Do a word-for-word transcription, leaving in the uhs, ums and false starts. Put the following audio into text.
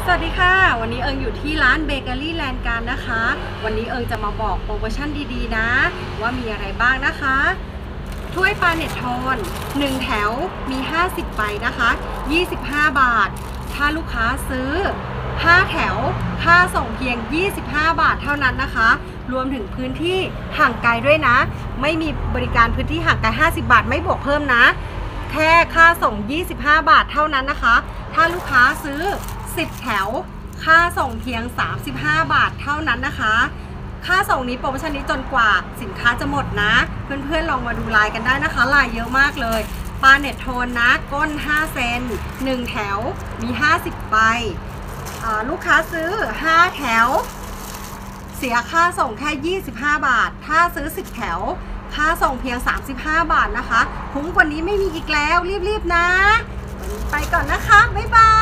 สวัสดีค่ะวันนี้เอิงอยู่ที่ร้านเบเกอรี่แลนด์กันนะคะวันนี้เอิงจะมาบอกโปรโมชั่นดีๆนะว่ามีอะไรบ้างนะคะถ้วยปลาเน็ตทอนหนึ่งแถวมีห้าสิบใบนะคะยี่สิบห้าบาทถ้าลูกค้าซื้อห้าแถวค่าส่งเพียงยี่สิบห้าบาทเท่านั้นนะคะรวมถึงพื้นที่ห่างไกลด้วยนะไม่มีบริการพื้นที่ห่างไกลห้าสิบบาทไม่บวกเพิ่มนะแค่ค่าส่งยี่สิบห้าบาทเท่านั้นนะคะถ้าลูกค้าซื้อสิบแถวค่าส่งเพียงสามสิบห้าบาทเท่านั้นนะคะค่าส่งนี้โปรโมชั่นนี้จนกว่าสินค้าจะหมดนะเพื่อนๆลองมาดูลายกันได้นะคะลายเยอะมากเลยปลาเน็ตโทนนะก้นห้าเซนหนึ่งแถวมีห้าสิบใบลูกค้าซื้อห้าแถวเสียค่าส่งแค่ยี่สิบห้าบาทถ้าซื้อสิบแถวค่าส่งเพียงสามสิบห้าบาทนะคะคุ้มกว่านี้ไม่มีอีกแล้วรีบๆนะวันนี้ไปก่อนนะคะบ๊ายบาย